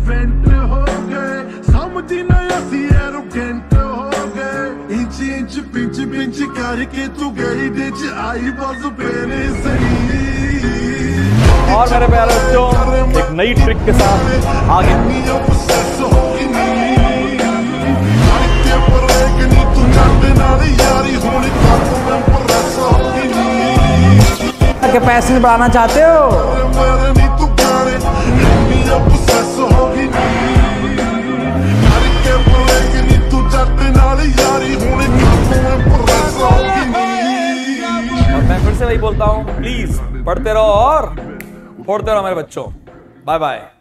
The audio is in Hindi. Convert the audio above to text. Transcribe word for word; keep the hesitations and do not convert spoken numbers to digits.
इवेंट हो गए, समझी ना असि एरोगेंट हो गए। इंच इंच पिंच पिंच करके तू गई दिच आई बस मेरे सही। और मेरे प्यारे बच्चों, एक नई ट्रिक के साथ आगे। के पैसे में बढ़ाना चाहते हो? और मैं फिर से वही बोलता हूँ, प्लीज पढ़ते रहो और फोड़ते रहो मेरे बच्चों। Bye bye.